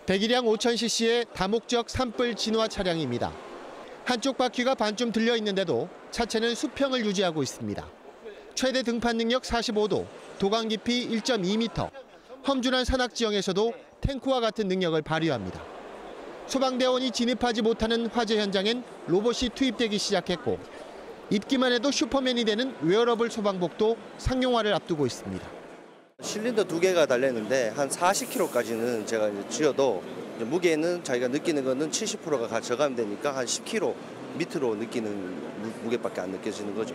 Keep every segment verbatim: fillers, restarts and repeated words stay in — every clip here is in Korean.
배기량 오천 씨씨의 다목적 산불 진화 차량입니다. 한쪽 바퀴가 반쯤 들려 있는데도 차체는 수평을 유지하고 있습니다. 최대 등판 능력 사십오 도, 도강 깊이 일 점 이 미터, 험준한 산악 지형에서도 탱크와 같은 능력을 발휘합니다. 소방대원이 진입하지 못하는 화재 현장엔 로봇이 투입되기 시작했고 입기만 해도 슈퍼맨이 되는 웨어러블 소방복도 상용화를 앞두고 있습니다. 실린더 두 개가 달렸는데 한 사십 킬로그램까지는 제가 이제 쥐어도 이제 무게는 자기가 느끼는 거는 칠십 퍼센트가 저감이 되니까 한 십 킬로그램 밑으로 느끼는 무게밖에 안 느껴지는 거죠.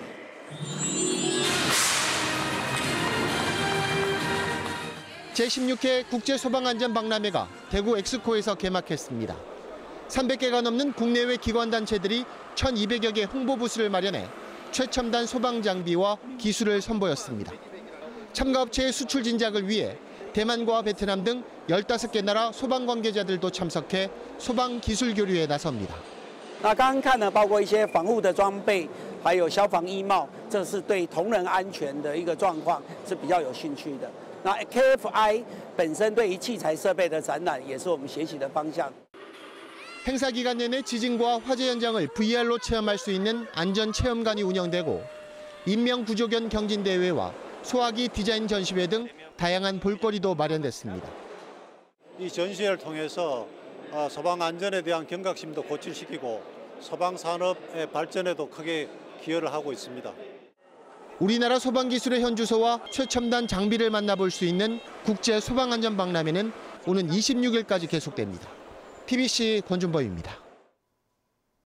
제십육 회 국제소방안전박람회가 대구 엑스코에서 개막했습니다. 삼백 개가 넘는 국내외 기관단체들이 천이백여 개 홍보부스를 마련해 최첨단 소방 장비와 기술을 선보였습니다. 참가업체의 수출 진작을 위해 대만과 베트남 등 열다섯 개 나라 소방 관계자들도 참석해 소방 기술 교류에 나섭니다. 那刚刚看呢，包括一些防护的装备，还有消防衣帽，这是对同仁安全的一个状况是比较有兴趣的。那 K F I 本身对于器材设备的展览，也是我们学习的方向。 행사 기간 내내 지진과 화재 현장을 브이알로 체험할 수 있는 안전체험관이 운영되고 인명구조견 경진대회와 소화기 디자인 전시회 등 다양한 볼거리도 마련됐습니다. 이 전시회를 통해서 소방 안전에 대한 경각심도 고취시키고 소방 산업의 발전에도 크게 기여를 하고 있습니다. 우리나라 소방 기술의 현주소와 최첨단 장비를 만나볼 수 있는 국제 소방안전박람회는 오는 이십육 일까지 계속됩니다. 티비씨 권준범입니다.